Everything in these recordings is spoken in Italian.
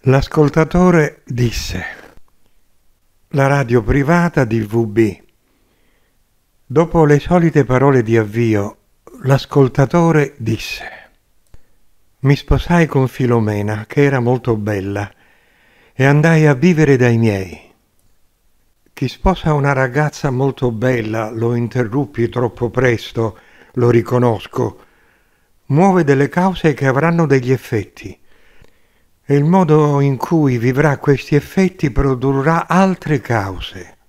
L'ascoltatore disse: la radio privata di VB. Dopo le solite parole di avvio, l'ascoltatore disse: mi sposai con Filomena, che era molto bella, e andai a vivere dai miei. Chi sposa una ragazza molto bella, lo interruppi troppo presto, lo riconosco, muove delle cause che avranno degli effetti. E il modo in cui vivrà questi effetti produrrà altre cause.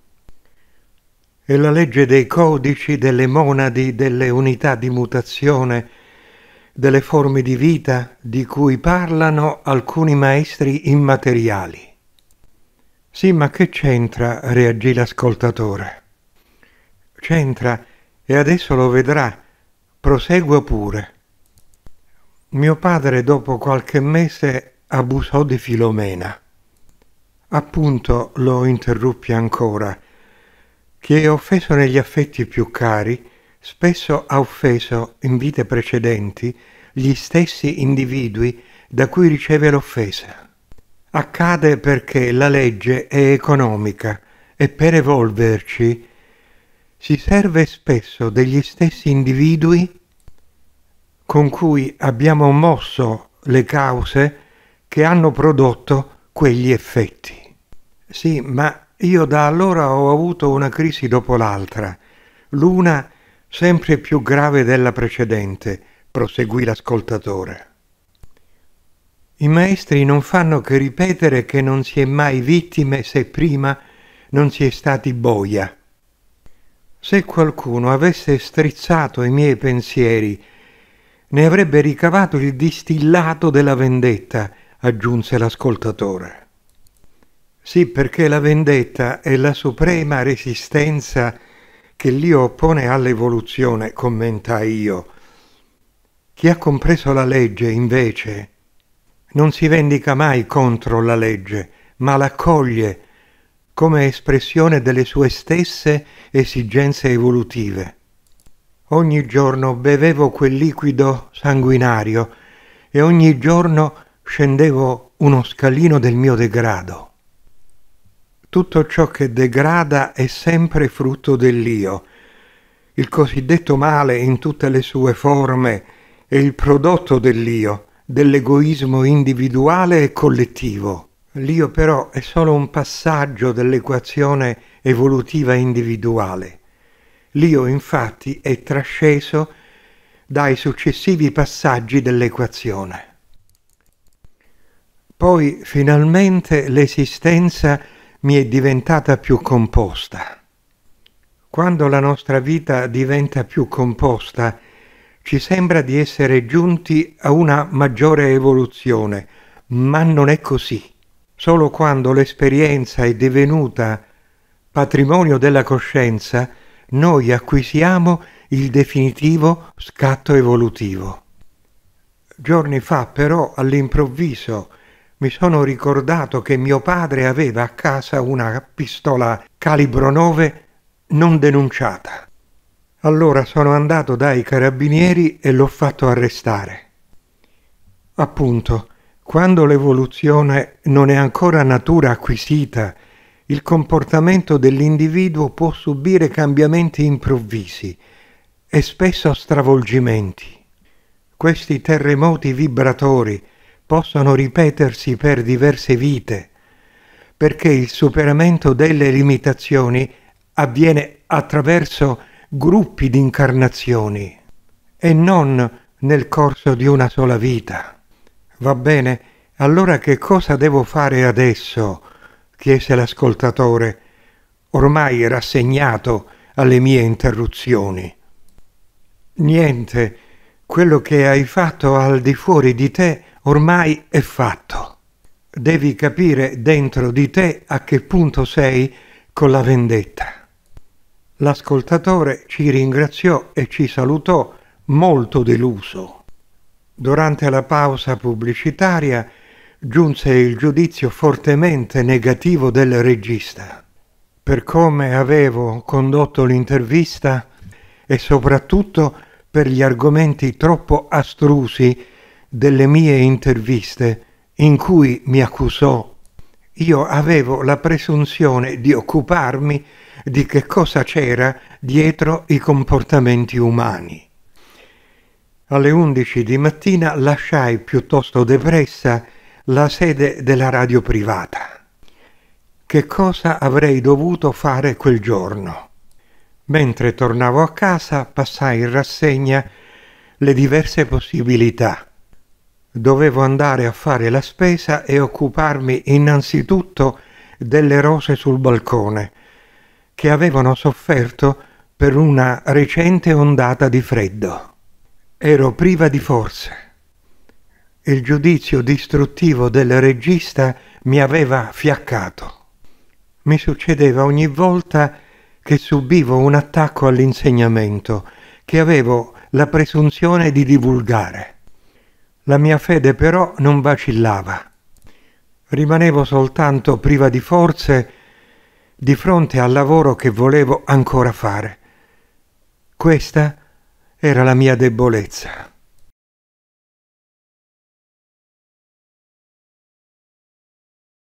È la legge dei codici, delle monadi, delle unità di mutazione, delle forme di vita di cui parlano alcuni maestri immateriali. Sì, ma che c'entra? Reagì l'ascoltatore. C'entra, e adesso lo vedrà. Prosegua pure. Mio padre, dopo qualche mese, abusò di Filomena. Appunto, lo interruppi ancora. Chi è offeso negli affetti più cari spesso ha offeso in vite precedenti gli stessi individui da cui riceve l'offesa. Accade perché la legge è economica e per evolverci si serve spesso degli stessi individui con cui abbiamo mosso le cause che hanno prodotto quegli effetti. Sì, ma io da allora ho avuto una crisi dopo l'altra, l'una sempre più grave della precedente, proseguì l'ascoltatore. I maestri non fanno che ripetere che non si è mai vittime se prima non si è stati boia. Se qualcuno avesse strizzato i miei pensieri, ne avrebbe ricavato il distillato della vendetta, aggiunse l'ascoltatore. Sì, perché la vendetta è la suprema resistenza che l'io oppone all'evoluzione, commentai io. Chi ha compreso la legge, invece, non si vendica mai contro la legge, ma l'accoglie come espressione delle sue stesse esigenze evolutive. Ogni giorno bevevo quel liquido sanguinario e ogni giorno scendevo uno scalino del mio degrado. Tutto ciò che degrada è sempre frutto dell'io. Il cosiddetto male in tutte le sue forme è il prodotto dell'io, dell'egoismo individuale e collettivo. L'io però è solo un passaggio dell'equazione evolutiva individuale. L'io infatti è trasceso dai successivi passaggi dell'equazione. Poi finalmente l'esistenza mi è diventata più composta. Quando la nostra vita diventa più composta, ci sembra di essere giunti a una maggiore evoluzione, ma non è così. Solo quando l'esperienza è divenuta patrimonio della coscienza, noi acquisiamo il definitivo scatto evolutivo. Giorni fa, però, all'improvviso, mi sono ricordato che mio padre aveva a casa una pistola calibro 9 non denunciata. Allora sono andato dai carabinieri e l'ho fatto arrestare. Appunto, quando l'evoluzione non è ancora natura acquisita, il comportamento dell'individuo può subire cambiamenti improvvisi e spesso stravolgimenti. Questi terremoti vibratori possono ripetersi per diverse vite, perché il superamento delle limitazioni avviene attraverso gruppi di incarnazioni e non nel corso di una sola vita. Va bene, allora che cosa devo fare adesso? Chiese l'ascoltatore, ormai rassegnato alle mie interruzioni. Niente, quello che hai fatto al di fuori di te ormai è fatto. Devi capire dentro di te a che punto sei con la vendetta. L'ascoltatore ci ringraziò e ci salutò molto deluso. Durante la pausa pubblicitaria giunse il giudizio fortemente negativo del regista per come avevo condotto l'intervista e soprattutto per gli argomenti troppo astrusi delle mie interviste in cui mi accusò, io avevo la presunzione di occuparmi di che cosa c'era dietro i comportamenti umani. Alle 11 di mattina lasciai piuttosto depressa la sede della radio privata. Che cosa avrei dovuto fare quel giorno? Mentre tornavo a casa passai in rassegna le diverse possibilità. Dovevo andare a fare la spesa e occuparmi innanzitutto delle rose sul balcone, che avevano sofferto per una recente ondata di freddo. Ero priva di forze. Il giudizio distruttivo del regista mi aveva fiaccato. Mi succedeva ogni volta che subivo un attacco all'insegnamento, che avevo la presunzione di divulgare. La mia fede però non vacillava. Rimanevo soltanto priva di forze di fronte al lavoro che volevo ancora fare. Questa era la mia debolezza.